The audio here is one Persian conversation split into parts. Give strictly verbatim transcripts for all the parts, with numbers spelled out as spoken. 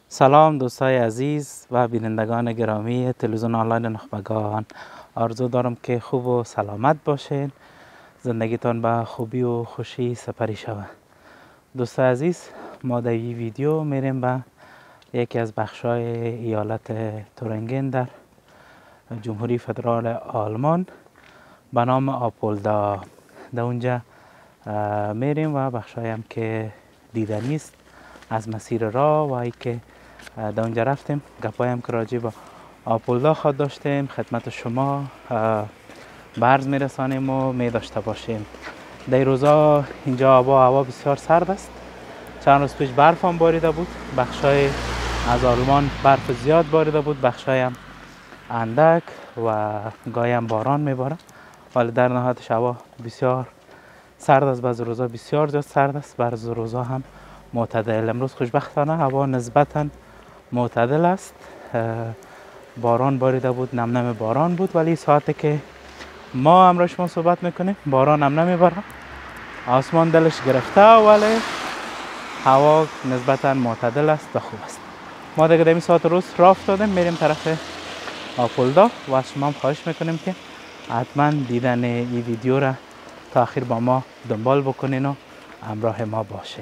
سلام دوستای عزیز و بینندگان گرامی تلویزیون آنلاین نخبگان. آرزو دارم که خوب و سلامت باشین، زندگیتان به خوبی و خوشی سپری شود. دوستای عزیز، ما در این ویدیو میریم به یکی از بخشای ایالت تورنگن در جمهوری فدرال آلمان به نام آپولدا. در اونجا میریم و بخشایی هم که دیدنی است از مسیر راه و ای که در اونجا رفتیم گپایی هم که راجع به آپولدا خود داشتیم خدمت شما به عرض میرسانیم و می داشته باشیم. در روزا اینجا آبا هوا بسیار سرد است. چند روز پیش برف هم باریده بود، بخشای از آلمان برف زیاد باریده بود، بخشای هم اندک و گاهی هم باران میباره، ولی در نهایتش هوا بسیار سرد است. بعض روزا بسیار زیاد سرد است، بعض روزا هم معتدل. امروز خوشبختانه هوا نسبتاً معتدل است. باران باریده بود، نم نم باران بود، ولی ساعتی که ما امروز شما صحبت میکنیم باران هم نمیباره، آسمان دلش گرفته ولی هوا نسبتاً معتدل است و خوب است. ما دیگه در این ساعت روز راه افتادیم میریم طرف آپولدا و از شما هم خواهش میکنیم که حتما دیدن این ویدیو را تا آخر با ما دنبال بکنین و همراه ما باشین.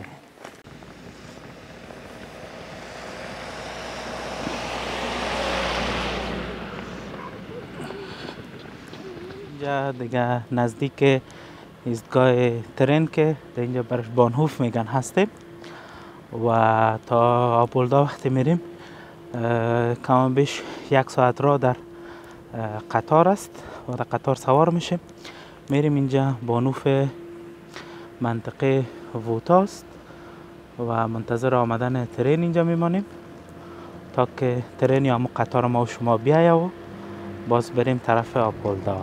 اینجا دیگه نزدیک ایستگاه ترن که در اینجا برش بانهوف میگن هستیم و تا آپولدا وقتی میریم کم بیش یک ساعت راه در قطار است و در قطار سوار میشیم میریم اینجا بانوف منطقه ووتاست و منتظر آمدن ترن اینجا میمانیم تا که ترن یا همون قطار ما و شما بیایه و باز بریم طرف آپولدا.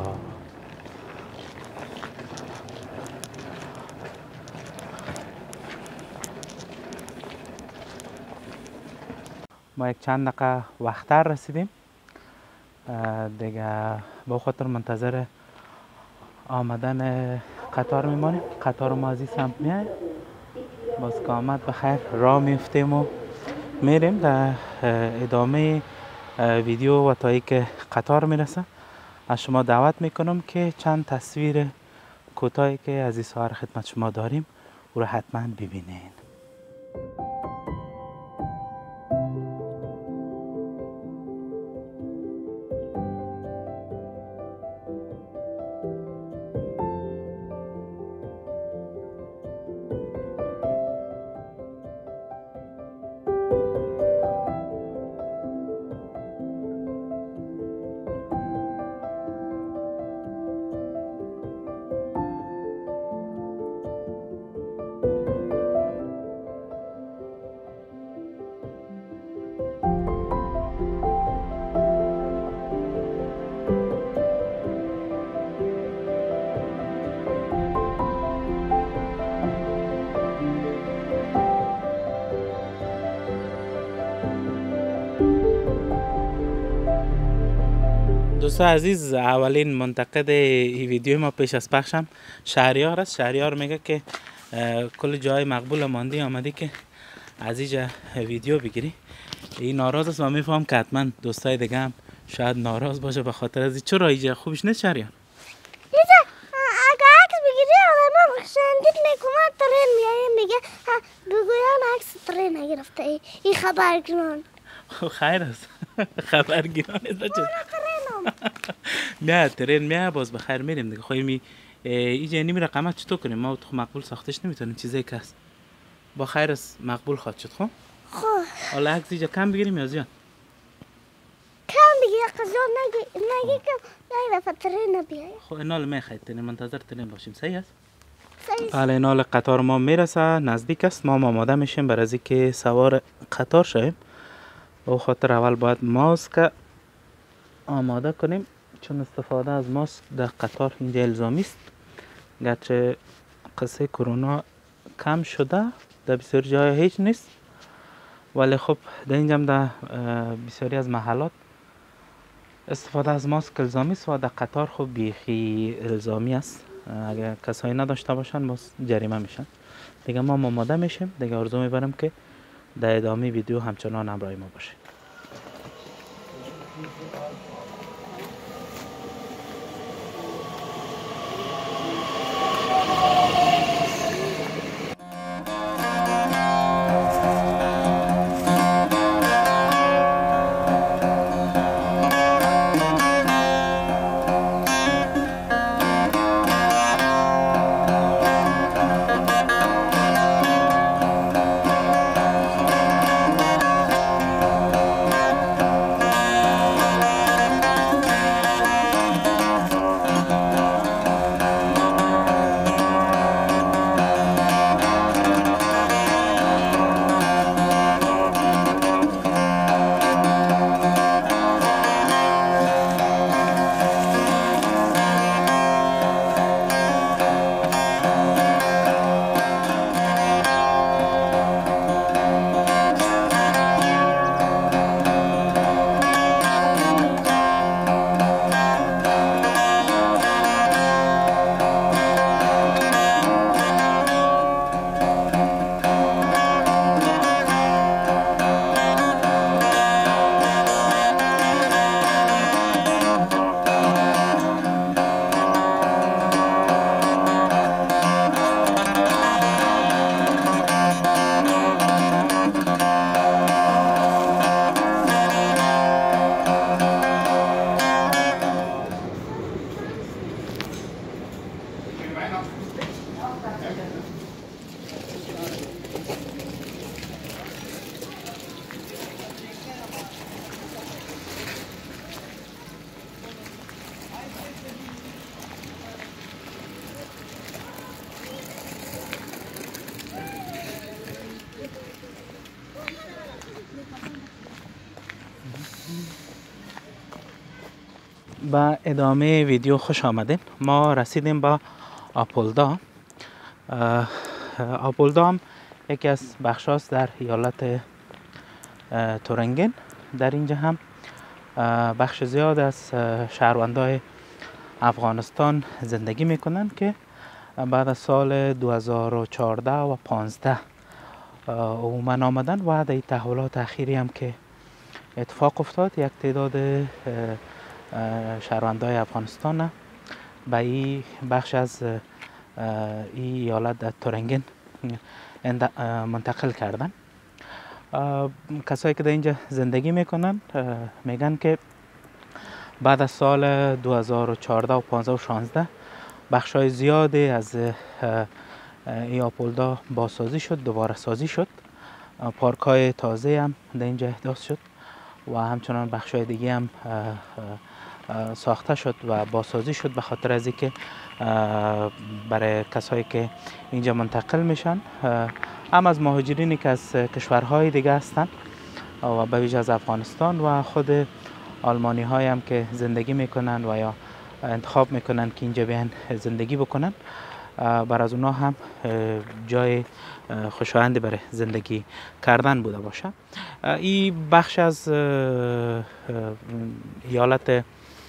ما یک چند دقیقه وقتر رسیدیم دیگه، با خاطر منتظر آمدن قطار میمانیم. قطار ما از این سمت میاد، باز که آمد بخیر راه میفتیم و میریم. در ادامه ویدیو و تا ای که قطار میرسه از شما دعوت میکنم که چند تصویر کوتاهی که از این سوار خدمت شما داریم او را حتما ببینین. دوستان عزیز، اولین منتقد این ویدیو ما پیش از پخشم شهریار است. شهریار میگه که کل جای مقبول ماندی آمدی که از اینجا ویدیو بگیری. این ناراض است و میفهم که حتما دوستای دیگه هم شاید ناراض باشه به خاطر از این. چرا اینجا خوبش نیست شهریار؟ اینجا اگه عکس بگیری آدم خشندید میکنه ترین میایه میگه بگویان عکس ترین نگرفته این خبرگیران. خیر است خبرگیران است بچه. نه ترین میه باز بخیر میریم دیگه. خواهی می اینجا نمی رقمت چطور کنیم؟ ما تو مقبول ساختش نمیتونیم چیزی که هست با خیر است مقبول خواد شد. خب خب حالا عکس اینجا کم بگیریم یا زیاد؟ کم بگیر قضا نگی نگی که یک دفعه ترین نبیایی. خب اینال میخواید ترین منتظر ترین باشیم. صحیح است؟ صحیح. بله اینال قطار ما میرسه، نزدیک است. ما آماده میشیم برای از اینکه سوار قطار شویم. به خاطر اول باید ماسک آماده کنیم چون استفاده از ماسک در قطار اینجا الزامی است. گرچه قصه کرونا کم شده در بسیاری جای هیچ نیست، ولی خب در اینجا در بسیاری از محلات استفاده از ماسک الزامی است و در قطار خب بیخی الزامی است. اگر کسایی نداشته باشن باز جریمه میشن. دیگه ما آماده میشیم دیگه. آرزو میبرم که در ادامه ویدیو همچنان همراه ما باشید. با ادامه ویدیو خوش آمدین. ما رسیدیم با آپولدا. آپولدا هم یکی از بخشاست در ایالت تورنگن. در اینجا هم بخش زیاد از شهروندای افغانستان زندگی میکنن که بعد از سال دو هزار و چهارده و پانزده عموما آمدن و در تحولات اخیری هم که اتفاق افتاد یک تعداد شهروندای افغانستان به این بخش از این ایالت در تورنگن منتقل کردن. کسایی که در اینجا زندگی میکنن میگن که بعد از سال دو هزار و چهارده و پانزده و شانزده بخشای زیادی از این آپولدا بازسازی شد، دوباره سازی شد. پارک های تازه هم در اینجا احداث شد و همچنان بخشای دیگه هم ساخته شد و بازسازی شد، به خاطر از اینکه برای کسایی که اینجا منتقل میشن هم از مهاجرینی که از کشورهای دیگه هستن و به ویژه از افغانستان و خود آلمانی های هم که زندگی میکنن و یا انتخاب میکنن که اینجا بیان زندگی بکنن، بر از اونا هم جای خوشایندی برای زندگی کردن بوده باشه. این بخش از ایالت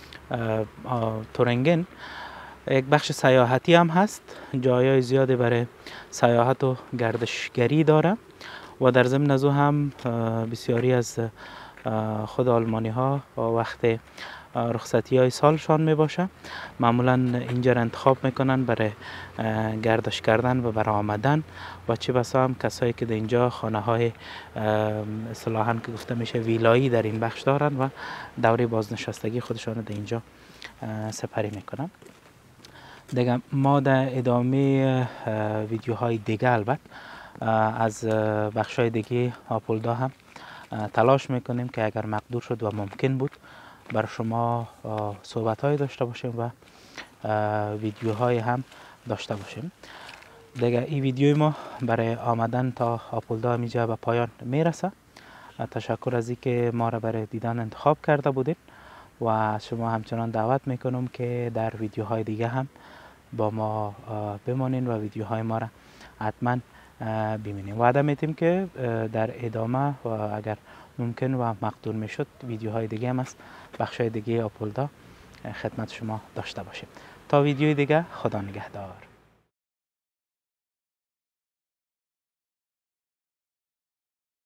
تورنگن یک بخش سیاحتی هم هست، جایای زیادی برای سیاحت و گردشگری داره و در ضمن از او هم بسیاری از خود آلمانی ها وقت رخصتی های سالشان می باشه معمولا اینجا را انتخاب میکنن برای گردش کردن و برای آمدن و چه بسا هم کسایی که در اینجا خانه های اصطلاحاً که گفته میشه ویلایی در این بخش دارن و دوره بازنشستگی خودشان در اینجا سپری میکنن. دیگه ما در ادامه ویدیوهای دیگه البته از بخشای دیگه آپولدا هم تلاش میکنیم که اگر مقدور شد و ممکن بود برای شما صحبت های داشته باشیم و ویدیوهای هم داشته باشیم. دیگه این ویدیوی ما برای آمدن تا آپولدا اینجا به پایان میرسه. تشکر از اینکه ما را برای دیدن انتخاب کرده بودید و شما همچنان دعوت میکنم که در ویدیوهای دیگه هم با ما بمانین و ویدیوهای ما را حتما ببینیم. وعده میتیم که در ادامه و اگر ممکن و مقدور میشد ویدیوهای دیگه هم از بخشای دیگه آپولدا خدمت شما داشته باشیم. تا ویدیوی دیگه، خدا نگهدار.